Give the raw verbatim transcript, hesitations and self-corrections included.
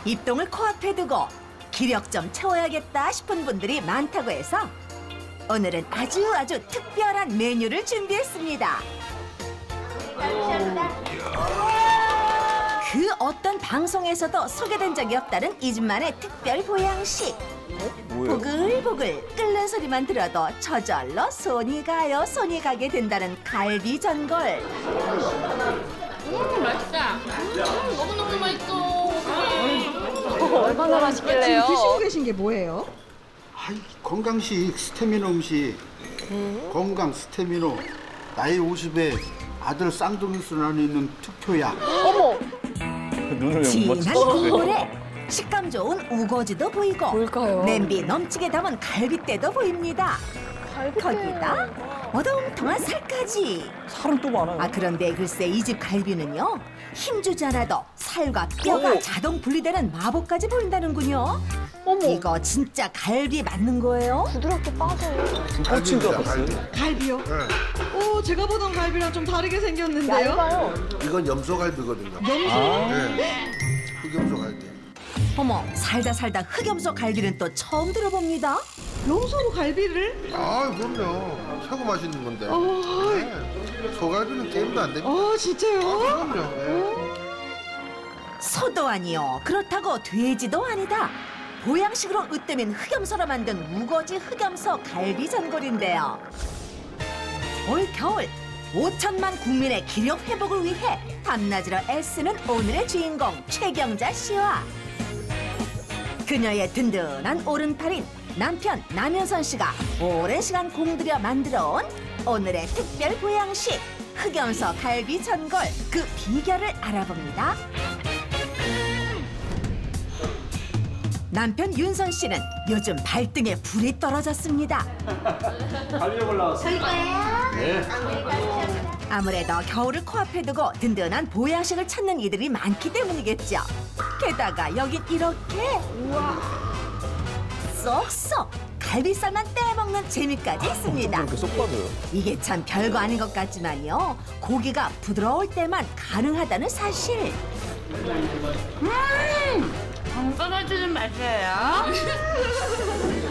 입동을 코앞에 두고 기력 좀 채워야겠다 싶은 분들이 많다고 해서 오늘은 아주 아주 특별한 메뉴를 준비했습니다. 그 어떤 방송에서도 소개된 적이 없다는 이 집만의 특별 보양식. 보글보글 끓는 소리만 들어도 저절로 손이 가요 손이 가게 된다는 갈비 전골. 음 맛있다. 음, 너무너무 맛있어. 얼마나 맛있길래요? 지금 드시고 계신 게 뭐예요? 아이, 건강식 스테미노 음식. 음? 건강 스테미노. 나이 오십에 아들 쌍둥이순 안에 있는 특효약. 어머! 진한 국물에 식감 좋은 우거지도 보이고 뭘까요? 냄비 넘치게 담은 갈빗대도 보입니다. 갈비대. 거기다 어동통한 살까지. 살은 또 많아요. 아 그런데 글쎄 이 집 갈비는요 힘주지 않아도 살과 뼈가 오. 자동 분리되는 마법까지 보인다는군요. 어머! 이거 진짜 갈비 맞는 거예요? 부드럽게 빠져요. 꼴찌인 줄 알았어요. 갈비요? 네. 오, 제가 보던 갈비랑 좀 다르게 생겼는데요? 얇아요. 이건 염소갈비거든요. 염소? 아. 네. 흑염소갈비. 어머 살다 살다 흑염소 갈비는 또 처음 들어봅니다. 염소로 갈비를? 아, 그럼요. 최고 맛있는 건데. 어, 네. 소갈비는 게임도 안 됩니다. 어 진짜요? 그럼요. 네. 소도 아니요. 그렇다고 돼지도 아니다. 보양식으로 으뜸인 흑염소로 만든 우거지 흑염소 갈비 전골인데요. 올 겨울 오천만 국민의 기력 회복을 위해 밤낮으로 애쓰는 오늘의 주인공 최경자 씨와 그녀의 든든한 오른팔인 남편 남현선 씨가 오랜 시간 공들여 만들어온 오늘의 특별 보양식 흑염소 갈비 전골 그 비결을 알아봅니다. 남편 윤선 씨는 요즘 발등에 불이 떨어졌습니다. 갈비 올라왔어요. 네. 아무래도 겨울을 코앞에 두고 든든한 보양식을 찾는 이들이 많기 때문이겠죠. 게다가 여긴 이렇게 우와 쏙쏙 갈비살만 떼먹는 재미까지 있습니다. 이렇게 쏙 빠져요. 이게 참 별거 아닌 것 같지만요. 고기가 부드러울 때만 가능하다는 사실. 음! 안 떨어지는 맛이에요.